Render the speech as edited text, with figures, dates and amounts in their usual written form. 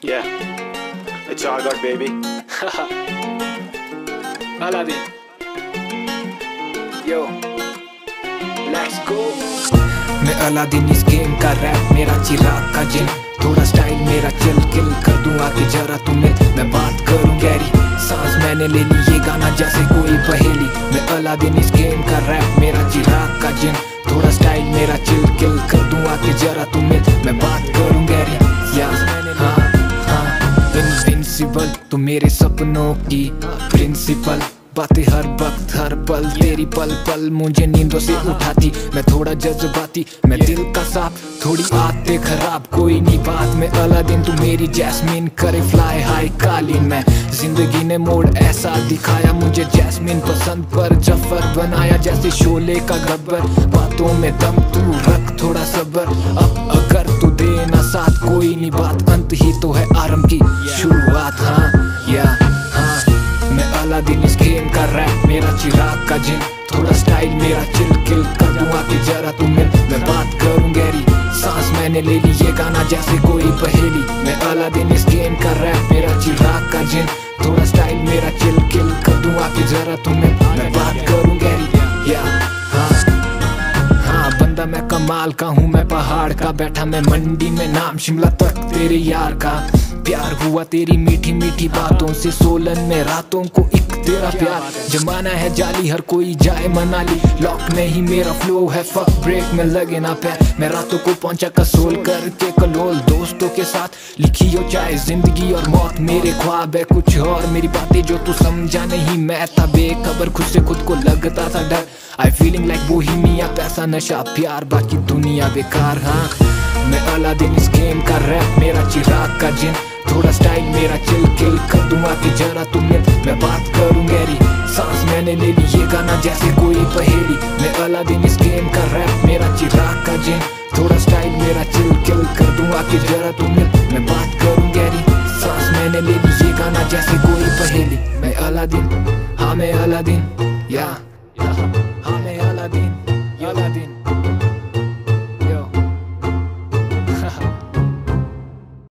Yeah, it's all good, baby. Aladdin. Yo, let's go. मैं Aladdin इस game का rap, मेरा चिराग का जिन, थोड़ा स्टाइल मेरा चिल किल कर दूं आके जरा तुम्हें मैं बात करूं गहरी सांस मैंने ले ली ये गाना जैसे कोई पहेली। मैं अलादीन इस गेम का रैप, मेरा चिराग का जिन, थोड़ा स्टाइल मेरा चिल किल कर दूं आके जरा तुम्हें मैं बात करूं गहरी। इनविंसिबल तू मेरे सपनों की प्रिंसिपल, बातें हर वक्त हर पल तेरी पल पल मुझे नींदों से उठाती। मैं थोड़ा जज्बाती, मैं दिल का साफ, थोड़ी आते खराब, कोई नहीं बात। मैं अलादीन तू मेरी जैस्मीन, करे फ्लाई हाई कालीन। मैं जिंदगी ने मोड़ ऐसा दिखाया, मुझे जैस्मीन पसंद पर जफर बनाया जैसे शोले का गब्बर। बातों में दम तू रख थोड़ा सब्र, अब अगर तू देना साथ कोई नहीं बात, अंत ही तो है आरंभ की शुरुआत। मैं अलादीन इस गेम का रैप, मेरा चिराग का जिन, थोड़ा स्टाइल मेरा चिल किल कर दूं आके जरा तुम्हें मैं बात करूं गहरी सांस मैंने ले ली ये गाना जैसे कोई पहेली। मैं अलादीन इस गेम का रैप, मेरा चिराग का जिन, थोड़ा स्टाइल मेरा चिल किल कर दूं आके जरा तुम्हें मैं बात करूं गहरी। बंदा मैं कमाल का हूँ, मैं पहाड़ का बैठा मैं मंडी में, नाम शिमला तक तेरे यार का। प्यार हुआ तेरी मीठी मीठी बातों से, सोलन में रातों को एक तेरा प्यार। जमाना है जाली हर कोई जाए मनाली, लॉक नहीं मेरा फ्लो है फक ब्रेक में लगे ना पैर। मैं रातों को पहुंचा कसोल करके कलोल, दोस्तों के साथ लिखी हो चाहे जिंदगी और मौत। मेरे ख्वाब है कुछ और, मेरी बातें जो तू समझा नहीं। मैं था बेखबर, खुद से खुद को लगता था डर। आई फीलिंग लाइक बोहेमिया, पैसा नशा प्यार बाकी दुनिया बेकार। मैं अलादीन इस गेम का रैप, मेरा चिराग का जिन, थोड़ा स्टाइल मेरा चिल किल कर दूं आके जरा तुम्हें मैं बात करूं गहरी सांस मैंने ले ली ये गाना जैसे कोई पहेली। मैं अलादीन इस गेम का रैप, मेरा चिराग का जिन, थोड़ा स्टाइल मेरा चिल किल कर दूं आके जरा तुम्हें मैं बात करूं गहरी सांस मैंने ले ली ये गाना जैसे कोई पहेली। मैं अलादीन, हाँ मैं अलादीन, या